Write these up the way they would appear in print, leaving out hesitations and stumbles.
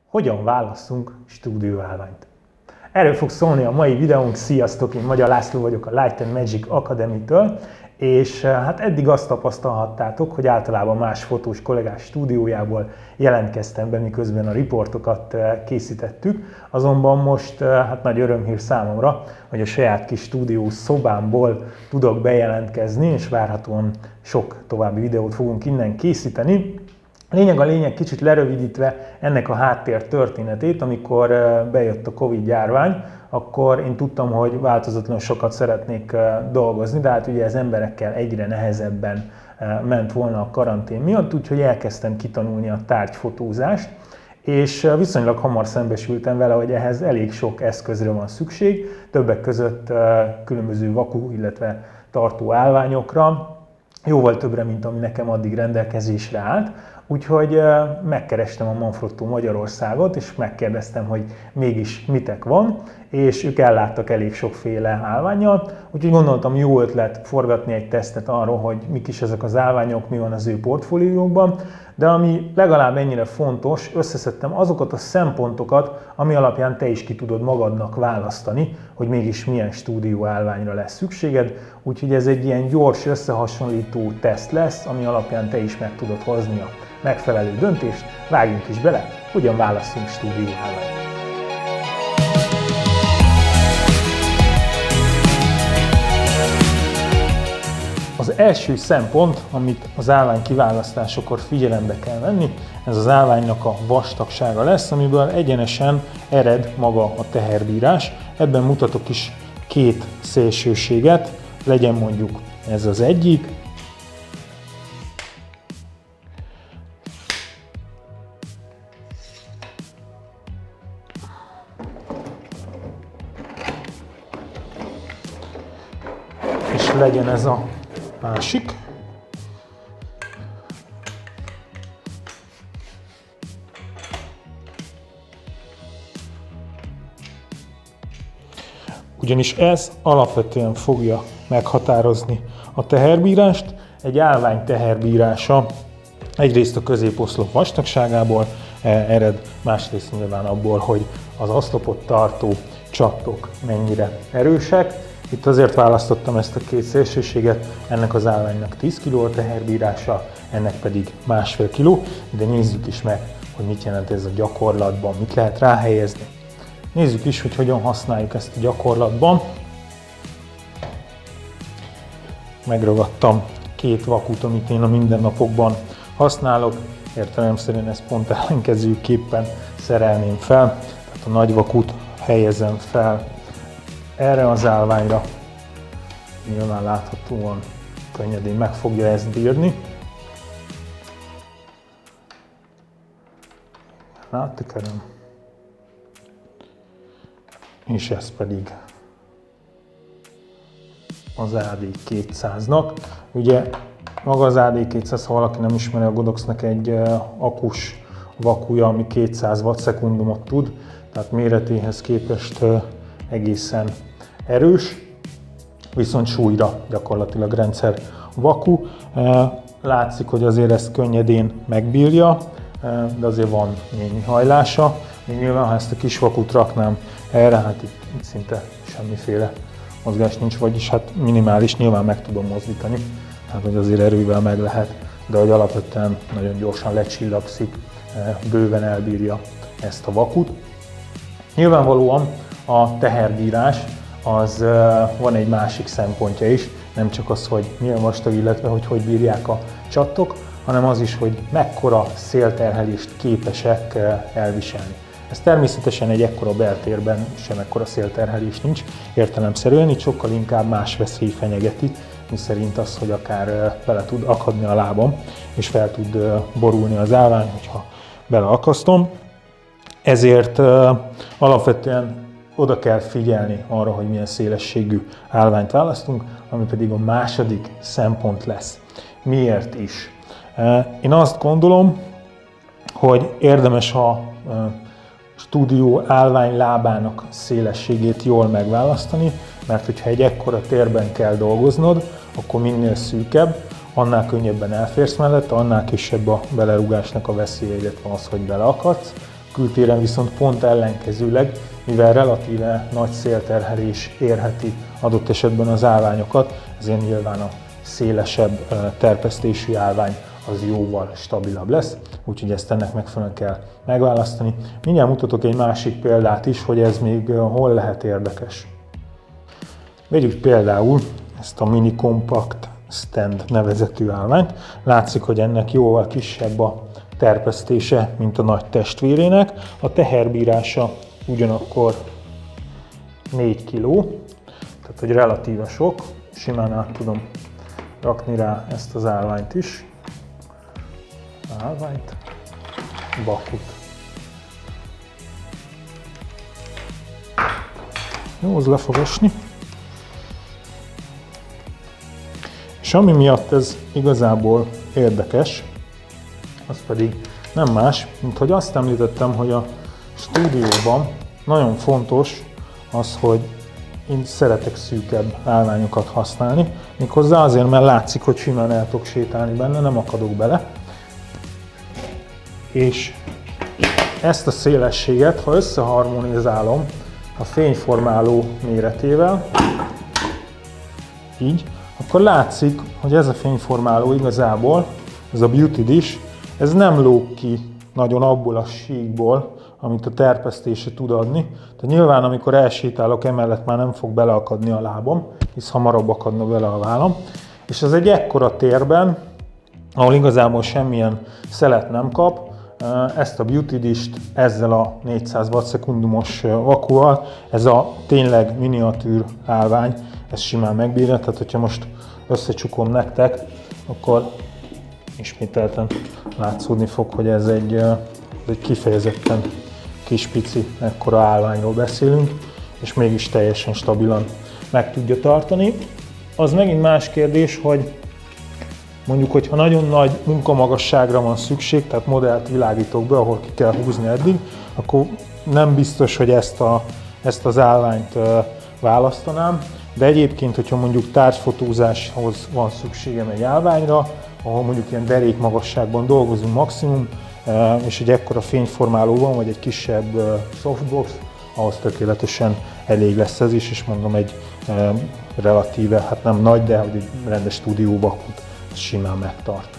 Hogyan válasszunk stúdióállványt? Erről fog szólni a mai videónk. Sziasztok, én Magyar László vagyok a Light & Magic Academy-től, és hát eddig azt tapasztalhattátok, hogy általában más fotós kollégás stúdiójából jelentkeztem be, miközben a riportokat készítettük. Azonban most hát nagy örömhír számomra, hogy a saját kis stúdió szobámból tudok bejelentkezni, és várhatóan sok további videót fogunk innen készíteni. Lényeg a lényeg, kicsit lerövidítve ennek a háttér történetét, amikor bejött a Covid-járvány, akkor én tudtam, hogy változatlanul sokat szeretnék dolgozni, de hát ugye ez emberekkel egyre nehezebben ment volna a karantén miatt, úgyhogy elkezdtem kitanulni a tárgyfotózást, és viszonylag hamar szembesültem vele, hogy ehhez elég sok eszközre van szükség, többek között különböző vaku, illetve tartó állványokra, jóval többre, mint ami nekem addig rendelkezésre állt. Úgyhogy megkerestem a Manfrotto Magyarországot, és megkérdeztem, hogy mégis mitek van, és ők elláttak elég sokféle állvánnyal, úgyhogy gondoltam, jó ötlet forgatni egy tesztet arról, hogy mik is ezek az állványok, mi van az ő portfóliókban, de ami legalább ennyire fontos, összeszedtem azokat a szempontokat, ami alapján te is ki tudod magadnak választani, hogy mégis milyen stúdió állványra lesz szükséged, úgyhogy ez egy ilyen gyors összehasonlító teszt lesz, ami alapján te is meg tudod hozni a megfelelő döntést. Vágjunk is bele, hogyan válasszunk stúdió állványt. Az első szempont, amit az állvány kiválasztásakor figyelembe kell venni, ez az állványnak a vastagsága lesz, amiből egyenesen ered maga a teherbírás. Ebben mutatok is két szélsőséget, legyen mondjuk ez az egyik, és legyen ez a másik. Ugyanis ez alapvetően fogja meghatározni a teherbírást. Egy állvány teherbírása egyrészt a középoszlop vastagságából ered, másrészt nyilván abból, hogy az oszlopot tartó csattok mennyire erősek. Itt azért választottam ezt a két szélsőséget, ennek az állványnak 10 kg a teherbírása, ennek pedig 1,5 kg, de nézzük is meg, hogy mit jelent ez a gyakorlatban, mit lehet ráhelyezni. Nézzük is, hogy hogyan használjuk ezt a gyakorlatban. Megragadtam két vakut, amit én a mindennapokban használok, értelemszerűen ezt pont ellenkezőképpen szerelném fel, tehát a nagy vakut helyezem fel erre az állványra, nyilván láthatóan könnyedén meg fogja ezt bírni. Áttekerem. És ez pedig az AD200-nak. Ugye maga az AD200, ha valaki nem ismeri, a Godoxnak egy akus vakuja, ami 200 watt/szekundumot tud, tehát méretéhez képest egészen erős, viszont súlyra gyakorlatilag rendszer vaku. Látszik, hogy azért ezt könnyedén megbírja, de azért van némi hajlása. Még nyilván, ha ezt a kis vakut raknám erre, hát itt szinte semmiféle mozgás nincs, vagyis hát minimális, nyilván meg tudom mozdítani, tehát hogy azért erővel meg lehet, de hogy alapvetően nagyon gyorsan lecsillagszik, bőven elbírja ezt a vakut. Nyilvánvalóan a teherbírás az van egy másik szempontja is, nem csak az, hogy milyen vastag, illetve hogy bírják a csattok, hanem az is, hogy mekkora szélterhelést képesek elviselni. Ez természetesen egy ekkora beltérben sem ekkora szélterhelés nincs, értelemszerűen itt sokkal inkább más veszély fenyegeti, miszerint az, hogy akár bele tud akadni a lábam, és fel tud borulni az állvány, hogyha beleakasztom. Ezért alapvetően oda kell figyelni arra, hogy milyen szélességű állványt választunk, ami pedig a második szempont lesz. Miért is? Én azt gondolom, hogy érdemes a stúdió állvány lábának szélességét jól megválasztani, mert hogyha egy ekkora térben kell dolgoznod, akkor minél szűkebb, annál könnyebben elférsz mellette, annál kisebb a belerúgásnak a veszélye, illetve az, hogy beleakadsz. kültéren viszont pont ellenkezőleg, mivel relatíve nagy szélterhelés érheti adott esetben az állványokat, ezért nyilván a szélesebb terpesztésű állvány az jóval stabilabb lesz, úgyhogy ezt ennek megfelelően kell megválasztani. Mindjárt mutatok egy másik példát is, hogy ez még hol lehet érdekes. Vegyük például ezt a Mini Compact Stand nevezetű állványt. Látszik, hogy ennek jóval kisebb a terpesztése, mint a nagy testvérének. A teherbírása ugyanakkor 4 kg, tehát hogy relatíve sok, simán át tudom rakni rá ezt az állványt is. Vakut. Jó, az le fog esni. És ami miatt ez igazából érdekes, az pedig nem más, mint hogy azt említettem, hogy a stúdióban nagyon fontos az, hogy én szeretek szűkebb állványokat használni, méghozzá azért, mert látszik, hogy simán el tudok sétálni benne, nem akadok bele. És ezt a szélességet, ha összeharmonizálom a fényformáló méretével, így, akkor látszik, hogy ez a fényformáló igazából, ez a Beauty Dish, ez nem lóg ki nagyon abból a síkból, amit a terpesztése tud adni. Tehát nyilván, amikor elsétálok, emellett már nem fog beleakadni a lábam, hisz hamarabb akadna bele a vállam. És ez egy ekkora térben, ahol igazából semmilyen szelet nem kap, ezt a Beauty Dish-t ezzel a 400 watt/szekundumos vakuval, ez a tényleg miniatűr állvány, ez simán megbírja, tehát hogyha most összecsukom nektek, akkor ismételten látszódni fog, hogy ez egy kifejezetten kis pici, ekkora állványról beszélünk, és mégis teljesen stabilan meg tudja tartani. Az megint más kérdés, hogy mondjuk, hogyha nagyon nagy munkamagasságra van szükség, tehát modellt világítok be, ahol ki kell húzni eddig, akkor nem biztos, hogy ezt az állványt választanám, de egyébként, hogyha mondjuk tárgyfotózáshoz van szükségem egy állványra, ahol mondjuk ilyen derékmagasságban dolgozunk maximum, és egy ekkora fényformáló van, vagy egy kisebb softbox, ahhoz tökéletesen elég lesz ez is, és mondom egy relatíve, hát nem nagy, de hogy egy rendes stúdióvakut simán megtart.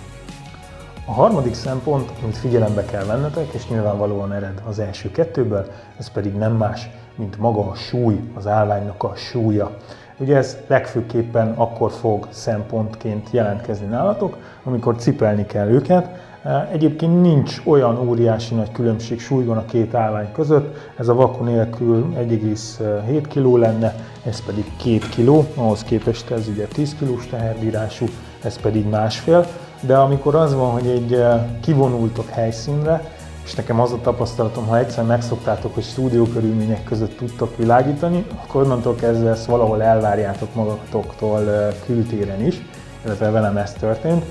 A harmadik szempont, amit figyelembe kell vennetek, és nyilvánvalóan ered az első kettőből, ez pedig nem más, mint maga a súly, az állványnak a súlya. Ugye ez legfőképpen akkor fog szempontként jelentkezni nálatok, amikor cipelni kell őket. Egyébként nincs olyan óriási nagy különbség súlyban a két állvány között, ez a vaku nélkül 1,7 kg lenne, ez pedig 2 kg, ahhoz képest ez ugye 10 kg-s teherbírású, ez pedig 1,5 kg, de amikor az van, hogy egy kivonultok helyszínre, és nekem az a tapasztalatom, ha egyszer megszoktátok, hogy stúdiókörülmények között tudtok világítani, akkor onnantól kezdve ezt valahol elvárjátok magatoktól kültéren is, illetve velem ez történt.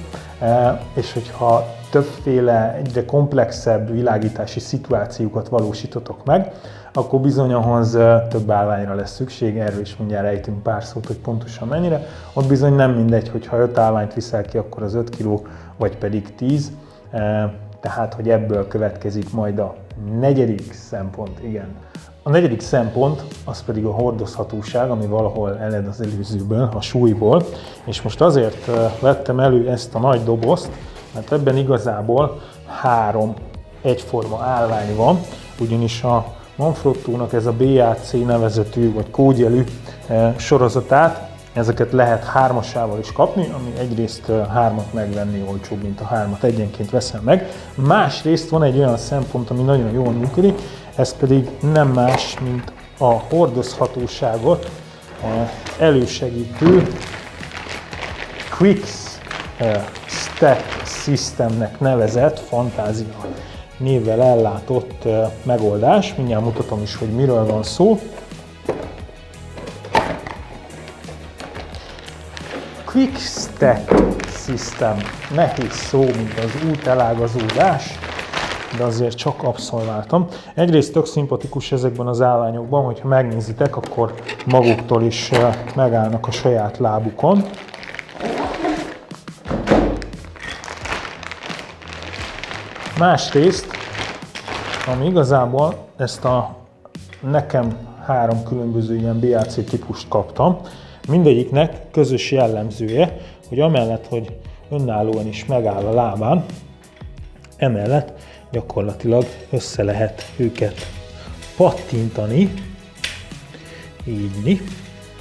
És hogyha többféle, egyre komplexebb világítási szituációkat valósítotok meg, akkor bizony ahhoz több állványra lesz szükség, erről is mindjárt ejtünk pár szót, hogy pontosan mennyire. Ott bizony nem mindegy, hogy ha 5 állványt viszel ki, akkor az 5 kg, vagy pedig 10. Tehát, hogy ebből következik majd a negyedik szempont, igen. A negyedik szempont, az pedig a hordozhatóság, ami valahol ered az előzőből, a súlyból. És most azért vettem elő ezt a nagy dobozt, mert ebben igazából 3 egyforma állvány van, ugyanis a Manfrottónak ez a BAC nevezetű, vagy kódjelű sorozatát, ezeket lehet 3-asával is kapni, ami egyrészt 3-at megvenni olcsóbb, mint a 3-at egyenként veszel meg. Másrészt van egy olyan szempont, ami nagyon jól működik, ez pedig nem más, mint a hordozhatóságot elősegítő Quick Stack Systemnek nevezett, fantázia névvel ellátott megoldás. Mindjárt mutatom is, hogy miről van szó. Quick Stack System, nehéz szó, mint az útelágazódás, de azért csak abszolváltam. Egyrészt tök szimpatikus ezekben az állványokban, hogyha megnézitek, akkor maguktól is megállnak a saját lábukon. Másrészt ami igazából ezt a nekem 3 különböző ilyen BAC típust kaptam. Mindegyiknek közös jellemzője, hogy amellett, hogy önállóan is megáll a lábán, emellett gyakorlatilag össze lehet őket pattintani, így,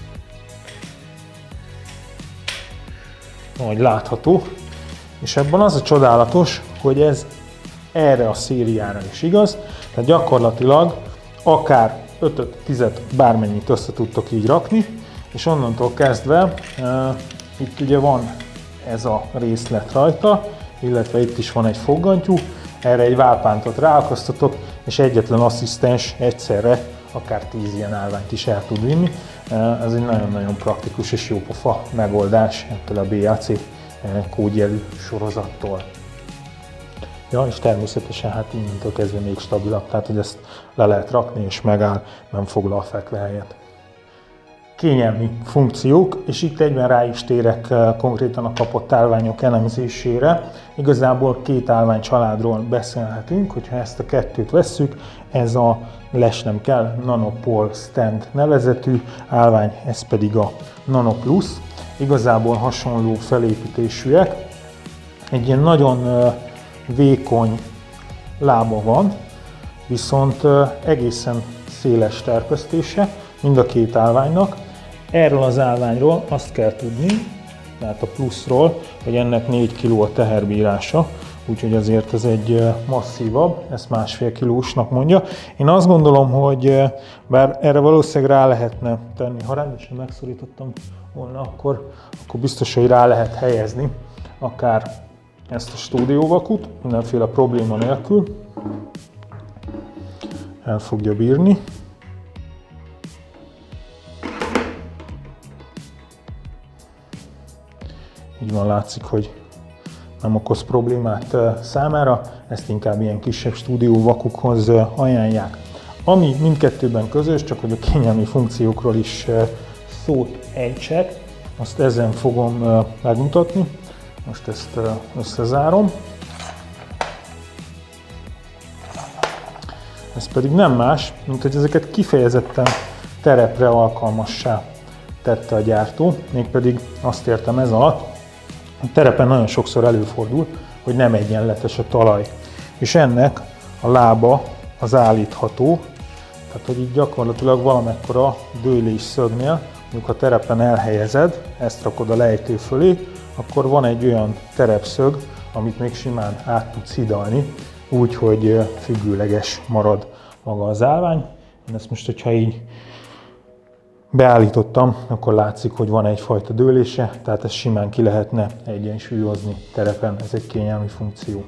ahogy látható, és ebben az a csodálatos, hogy ez erre a szériára is igaz, tehát gyakorlatilag akár 5-10 bármennyit össze tudtok így rakni, és onnantól kezdve itt ugye van ez a részlet rajta, illetve itt is van egy foggantyú, erre egy válpántot ráakasztotok, és egyetlen asszisztens egyszerre akár 10 ilyen állványt is el tud vinni. Ez egy nagyon-nagyon praktikus és jópofa megoldás ettől a BAC kódjelű sorozattól. Ja, és természetesen hát innentől kezdve még stabilabb, tehát hogy ezt le lehet rakni és megáll, nem foglal fekvőhelyet. Kényelmi funkciók, és itt egyben rá is térek konkrétan a kapott állványok elemzésére. Igazából 2 állványcsaládról beszélhetünk, hogyha ezt a 2-t vesszük, ez a les nem kell Nanopol Stand nevezetű állvány, ez pedig a Nano Plus. Igazából hasonló felépítésűek, egy ilyen nagyon vékony lába van, viszont egészen széles terpesztése mind a 2 állványnak. Erről az állványról azt kell tudni, tehát a Plusról, hogy ennek 4 kg a teherbírása, úgyhogy azért ez egy masszívabb, ezt 1,5 kilósnak mondja. Én azt gondolom, hogy bár erre valószínűleg rá lehetne tenni, ha rendesen megszorítottam volna, akkor biztos, hogy rá lehet helyezni akár ezt a stúdióvakut, mindenféle probléma nélkül el fogja bírni. Így van, látszik, hogy nem okoz problémát számára, ezt inkább ilyen kisebb stúdióvakukhoz ajánlják. Ami mindkettőben közös, csak hogy a kényelmi funkciókról is szót ejtsek, azt ezen fogom megmutatni. Most ezt összezárom. Ez pedig nem más, mint hogy ezeket kifejezetten terepre alkalmassá tette a gyártó, mégpedig azt értem ez alatt, a terepen nagyon sokszor előfordul, hogy nem egyenletes a talaj, és ennek a lába az állítható, tehát hogy így gyakorlatilag valamekkora dőlés szögnél, mondjuk ha terepen elhelyezed, ezt rakod a lejtő fölé, akkor van egy olyan terepszög, amit még simán át tudsz hidalni, úgy, hogy függőleges marad maga az állvány. Én ezt most, hogyha így beállítottam, akkor látszik, hogy van egyfajta dőlése, tehát ezt simán ki lehetne egyensúlyozni terepen, ez egy kényelmi funkció.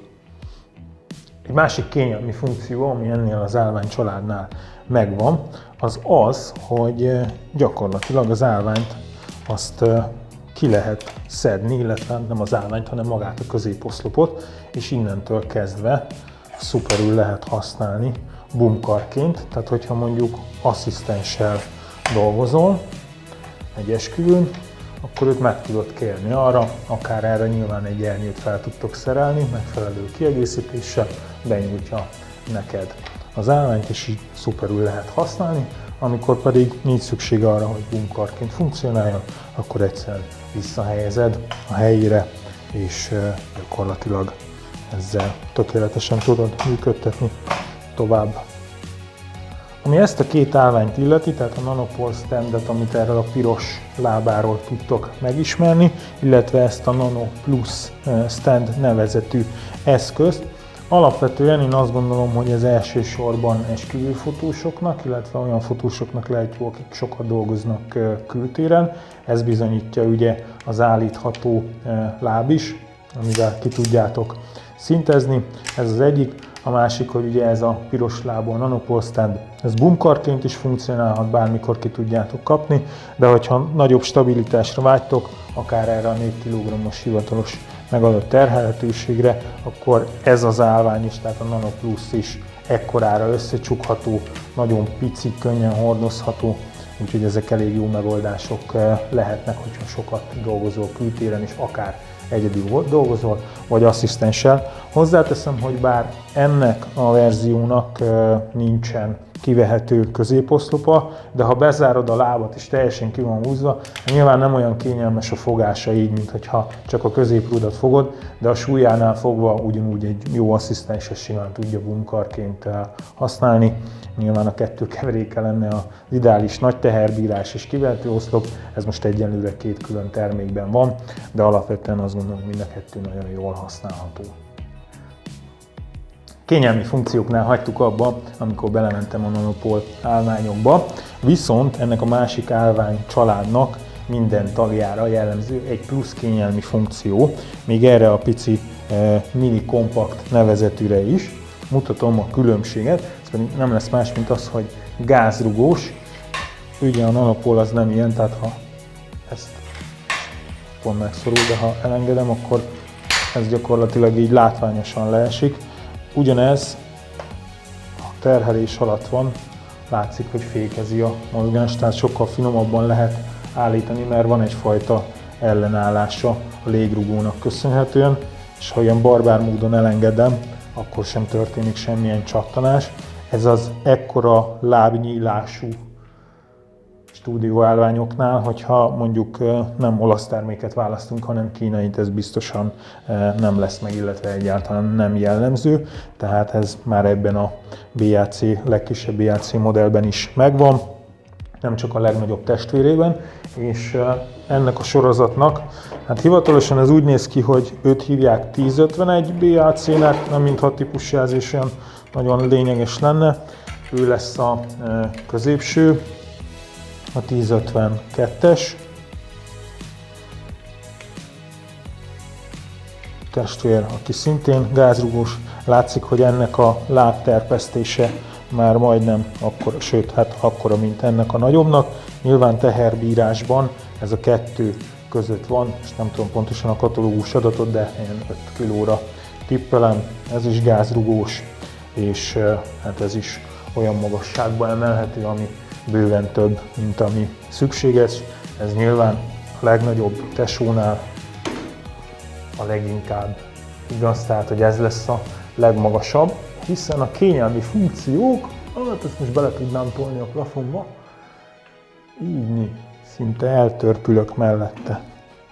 Egy másik kényelmi funkció, ami ennél az állványcsaládnál megvan, az, hogy gyakorlatilag az állványt azt ki lehet szedni, illetve nem az állványt, hanem magát a középoszlopot, és innentől kezdve szuperül lehet használni bumkarként, tehát hogyha mondjuk asszisztenssel dolgozol egy esküvőn, akkor őt meg tudod kérni arra, akár erre nyilván egy ernyőt fel tudtok szerelni, megfelelő kiegészítéssel, benyújtja neked az állványt, és így szuperül lehet használni. Amikor pedig nincs szükség arra, hogy bumkarként funkcionáljon, akkor egyszerűen visszahelyezed a helyére, és gyakorlatilag ezzel tökéletesen tudod működtetni tovább. Ami ezt a 2 állványt illeti, tehát a Nanopol Standet, amit erről a piros lábáról tudtok megismerni, illetve ezt a Nano Plus Stand nevezetű eszközt, alapvetően én azt gondolom, hogy ez elsősorban esküvőfotósoknak, illetve olyan fotósoknak lehet jó, akik sokat dolgoznak kültéren. Ez bizonyítja ugye az állítható láb is, amivel ki tudjátok szintezni. Ez az egyik. A másik, hogy ugye ez a piros lábú Nanopol Stand, ez bumkarként is funkcionálhat, bármikor ki tudjátok kapni, de hogyha nagyobb stabilitásra vágytok, akár erre a 4 kg-os hivatalos megadott terhelhetőségre, akkor ez az állvány is, tehát a Nano Plus is ekkorára összecsukható, nagyon pici, könnyen hordozható, úgyhogy ezek elég jó megoldások lehetnek, hogyha sokat dolgozol kültéren, és akár egyedül dolgozol, vagy asszisztenssel. Hozzáteszem, hogy bár ennek a verziónak nincsen kivehető középoszlopa, de ha bezárod a lábat és teljesen ki van húzva, nyilván nem olyan kényelmes a fogása így, mint hogyha csak a középrudat fogod, de a súlyánál fogva ugyanúgy egy jó asszisztens simán tudja bunkarként használni. Nyilván a kettő keveréke lenne az ideális nagy teherbírás és kivehető oszlop, ez most egyenlőre két külön termékben van, de alapvetően azt gondolom, hogy mind a kettő nagyon jól használható. Kényelmi funkcióknál hagytuk abba, amikor belementem a Nanopol állványokba, viszont ennek a másik állvány családnak minden tagjára jellemző egy plusz kényelmi funkció, még erre a pici mini kompakt nevezetűre is. Mutatom a különbséget, ez pedig nem lesz más, mint az, hogy gázrugós. Ugye a Nanopol az nem ilyen, tehát ha ezt pont megszorul, de ha elengedem, akkor ez gyakorlatilag így látványosan leesik. Ugyanez a terhelés alatt van, látszik, hogy fékezi a mozgást, tehát sokkal finomabban lehet állítani, mert van egyfajta ellenállása a légrugónak köszönhetően, és ha ilyen barbár módon elengedem, akkor sem történik semmilyen csattanás. Ez az ekkora lábnyílású stúdióállványoknál, hogyha mondjuk nem olasz terméket választunk, hanem kínait, ez biztosan nem lesz meg, illetve egyáltalán nem jellemző. Tehát ez már ebben a BAC, legkisebb BAC modellben is megvan, nem csak a legnagyobb testvérében, és ennek a sorozatnak, hát hivatalosan ez úgy néz ki, hogy őt hívják 1051 BAC-nek, nem mintha a típusjelzés olyan nagyon lényeges lenne. Ő lesz a középső, a 1052-es. Testvér, aki szintén gázrugós. Látszik, hogy ennek a lábterpesztése már majdnem akkora, sőt, hát akkora, mint ennek a nagyobbnak. Nyilván teherbírásban ez a kettő között van, és nem tudom pontosan a katalógus adatot, de ilyen 5 kilóra tippelem. Ez is gázrugós, és hát ez is olyan magasságba emelhető, ami bőven több, mint ami szükséges. Ez nyilván a legnagyobb tesónál a leginkább igaz, tehát hogy ez lesz a legmagasabb, hiszen a kényelmi funkciók, hát ezt most bele tudnám tolni a plafonba, így szinte eltörpülök mellette.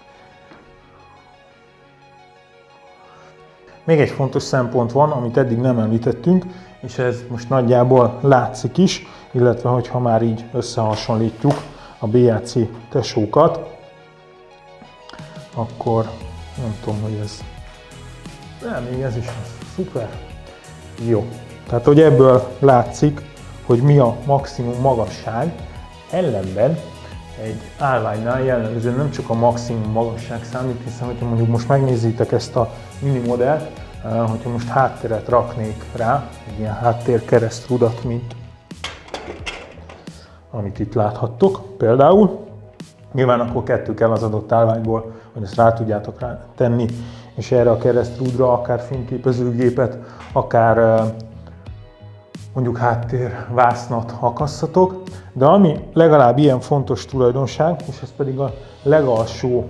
Még egy fontos szempont van, amit eddig nem említettünk, és ez most nagyjából látszik is, illetve hogyha már így összehasonlítjuk a BAC tesókat, akkor nem tudom, hogy ez... Nem, még ez is az. Szuper! Jó. Tehát, hogy ebből látszik, hogy mi a maximum magasság, ellenben egy állványnál jellemzően nem csak a maximum magasság számít, hiszen hogyha mondjuk most megnézitek ezt a mini modellt, hogyha most hátteret raknék rá, egy ilyen háttérkeresztrudat, mint amit itt láthattok például, nyilván akkor kettő kell az adott állványból, hogy ezt rá tudjátok tenni, és erre a keresztrúdra akár fényképezőgépet, akár mondjuk háttérvásznat akasszatok, de ami legalább ilyen fontos tulajdonság, és ez pedig a legalsó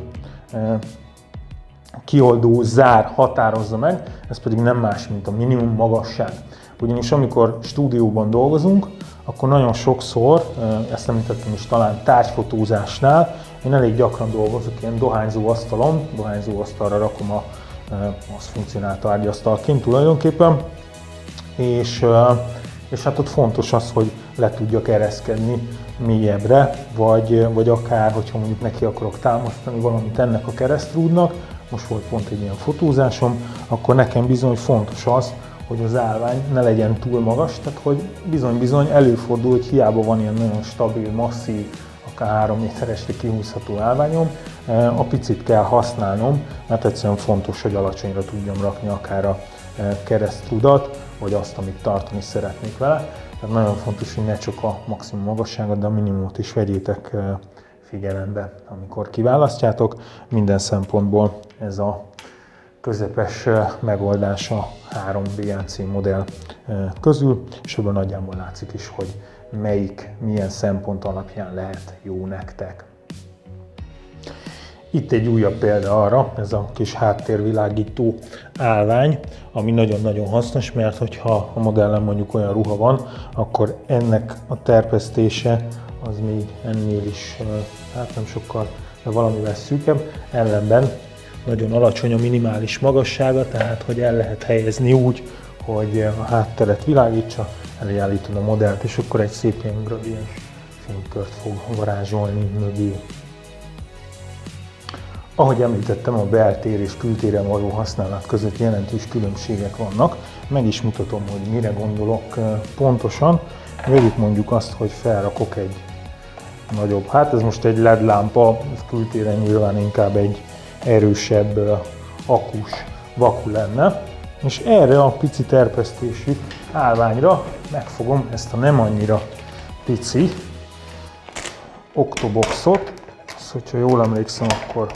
kioldó zár határozza meg, ez pedig nem más, mint a minimum magasság. Ugyanis amikor stúdióban dolgozunk, akkor nagyon sokszor, ezt említettem is talán tárgyfotózásnál, én elég gyakran dolgozok ilyen dohányzó asztalon, dohányzó asztalra rakom az funkcionál tárgyasztalként tulajdonképpen, és hát ott fontos az, hogy le tudjak ereszkedni mélyebbre, vagy akár, hogyha mondjuk neki akarok támasztani valamit ennek a keresztrúdnak, most volt pont egy ilyen fotózásom, akkor nekem bizony fontos az, hogy az állvány ne legyen túl magas, tehát hogy bizony előfordul, hogy hiába van ilyen nagyon stabil, masszív, akár 3 méteresre kihúzható állványom, a picit kell használnom, mert egyszerűen fontos, hogy alacsonyra tudjam rakni akár a keresztrudat, vagy azt, amit tartani szeretnék vele. Tehát nagyon fontos, hogy ne csak a maximum magasságot, de a minimumot is vegyétek figyelembe, amikor kiválasztjátok. Minden szempontból ez a közepes megoldás a 3 BAC modell közül, és ebből nagyjából látszik is, hogy milyen szempont alapján lehet jó nektek. Itt egy újabb példa arra, ez a kis háttérvilágító állvány, ami nagyon-nagyon hasznos, mert hogyha a modellen mondjuk olyan ruha van, akkor ennek a terpesztése az még ennél is, hát nem sokkal, de valamivel szűkebb, ellenben nagyon alacsony a minimális magassága, tehát hogy el lehet helyezni úgy, hogy a hátteret világítsa, elé állítod a modellt, és akkor egy szép ilyen gradiens fénykört fog varázsolni mögé. Ahogy említettem, a beltér és kültéren való használat között jelentős különbségek vannak. Meg is mutatom, hogy mire gondolok pontosan. Vegyük mondjuk azt, hogy felrakok egy nagyobb, hát ez most egy LED lámpa, ez kültéren nyilván inkább egy erősebb akus vaku lenne. És erre a pici terpesztésű állványra megfogom ezt a nem annyira pici Octoboxot, ezt, hogyha jól emlékszem, akkor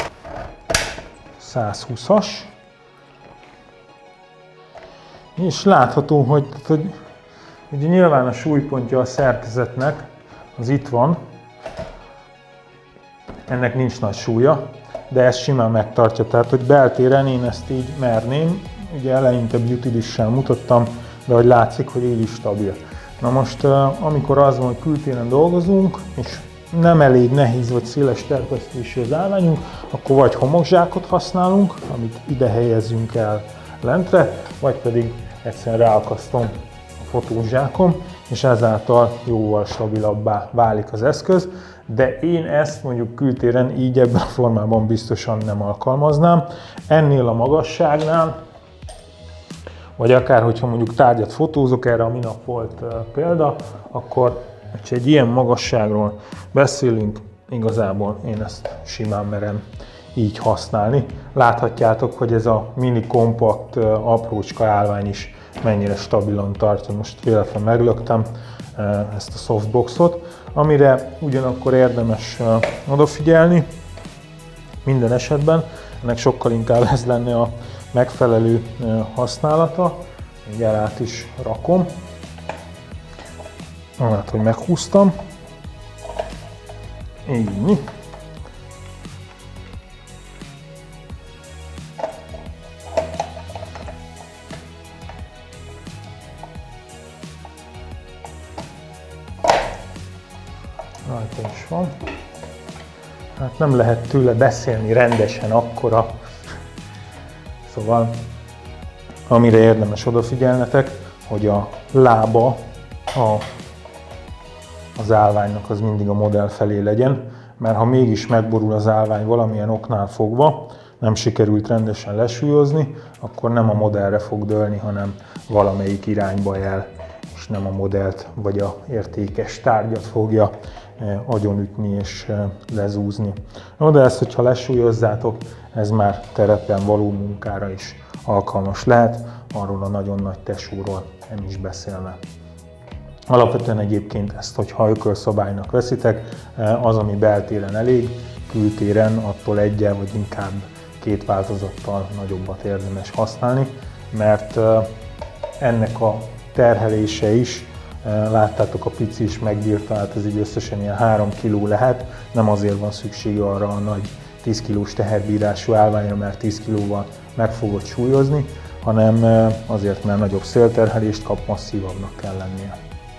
120-as, és látható, hogy ugye nyilván a súlypontja a szerkezetnek az itt van, ennek nincs nagy súlya, de ezt simán megtartja, tehát hogy beltéren én ezt így merném, ugye eleinte beauty-dissel mutattam, de hogy látszik, hogy így is stabil. Na most, amikor az van, hogy kültéren dolgozunk, és nem elég nehéz vagy széles terpesztésű az állványunk, akkor vagy homokzsákot használunk, amit ide helyezzünk el lentre, vagy pedig egyszerűen ráakasztom a fotózsákom, és ezáltal jóval stabilabbá válik az eszköz, de én ezt mondjuk kültéren így ebben a formában biztosan nem alkalmaznám. Ennél a magasságnál, vagy akár hogyha mondjuk tárgyat fotózok, erre a minap volt példa, akkor ha egy ilyen magasságról beszélünk, igazából én ezt simán merem így használni. Láthatjátok, hogy ez a mini kompakt aprócska állvány is mennyire stabilan tartja. Most véletlenül meglöktem ezt a softboxot, amire ugyanakkor érdemes odafigyelni minden esetben. Ennek sokkal inkább ez lenne a megfelelő használata. Így át is rakom. Hát, hogy meghúztam. Így. Rajta is van. Hát nem lehet tőle beszélni rendesen akkora. Szóval, amire érdemes odafigyelnetek, hogy a lába az állványnak az mindig a modell felé legyen, mert ha mégis megborul az állvány valamilyen oknál fogva, nem sikerült rendesen lesúlyozni, akkor nem a modellre fog dőlni, hanem valamelyik irányba el, és nem a modellt vagy a értékes tárgyat fogja agyonütni és lezúzni. No, de ezt, hogyha lesúlyozzátok, ez már terepen való munkára is alkalmas lehet, arról a nagyon nagy tesóról nem is beszélve. Alapvetően egyébként ezt, hogyha ökölszabálynak veszitek, az, ami beltéren elég, kültéren attól egyel vagy inkább két változattal nagyobbat érdemes használni, mert ennek a terhelése is, láttátok, a pici is megbírta, hát ez így összesen ilyen 3 kg lehet, nem azért van szüksége arra a nagy 10 kg-s teherbírású állványra, mert 10 kg-val meg fogod súlyozni, hanem azért, mert nagyobb szélterhelést kap, masszívabbnak kell lennie.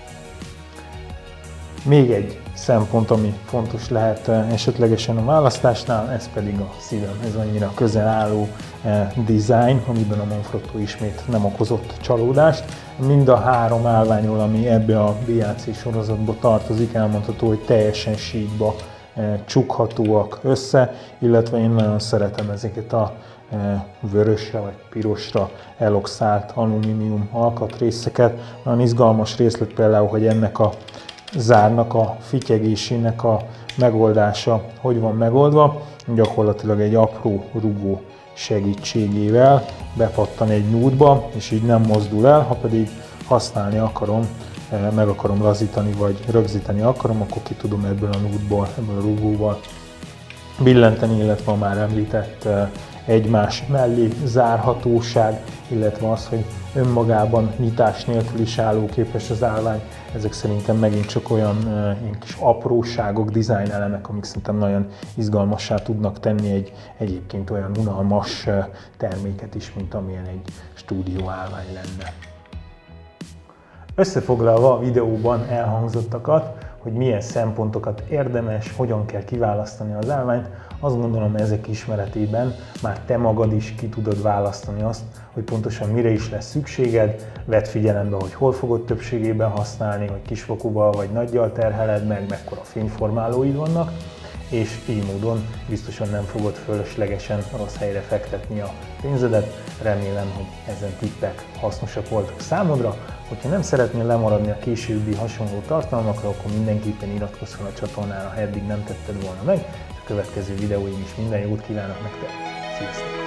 Még egy szempont, ami fontos lehet esetlegesen a választásnál, ez pedig a szívem. Ez annyira közel álló design, amiben a Manfrotto ismét nem okozott csalódást. Mind a 3 állványról, ami ebbe a BAC sorozatba tartozik, elmondható, hogy teljesen síkba csukhatóak össze, illetve én nagyon szeretem ezeket a vörösre vagy pirosra eloxált alumínium alkatrészeket. Nagyon izgalmas részlet például, hogy ennek a zárnak a fityegésének a megoldása hogy van megoldva. Gyakorlatilag egy apró rugó segítségével bepattan egy nútba, és így nem mozdul el, ha pedig használni akarom, meg akarom lazítani, vagy rögzíteni akarom, akkor ki tudom ebből a nútból, ebből a rugóval billenteni, illetve a már említett egymás mellé zárhatóság, illetve az, hogy önmagában nyitás nélkül is állóképes az állvány, ezek szerintem megint csak olyan ilyen kis apróságok, design elemek, amik szerintem nagyon izgalmassá tudnak tenni egy egyébként olyan unalmas terméket is, mint amilyen egy stúdió állvány lenne. Összefoglalva a videóban elhangzottakat, hogy milyen szempontokat érdemes, hogyan kell kiválasztani az állványt, azt gondolom, ezek ismeretében már te magad is ki tudod választani azt, hogy pontosan mire is lesz szükséged, vedd figyelembe, hogy hol fogod többségében használni, hogy kisfokuval vagy nagygyal terheled meg, mekkora fényformálóid vannak, és így módon biztosan nem fogod fölöslegesen rossz helyre fektetni a pénzedet. Remélem, hogy ezen tippek hasznosak voltak számodra. Hogyha nem szeretnél lemaradni a későbbi hasonló tartalmakra, akkor mindenképpen iratkozz fel a csatornára, ha eddig nem tetted volna meg. A következő videóim is minden jót kívánok nektek. Sziasztok!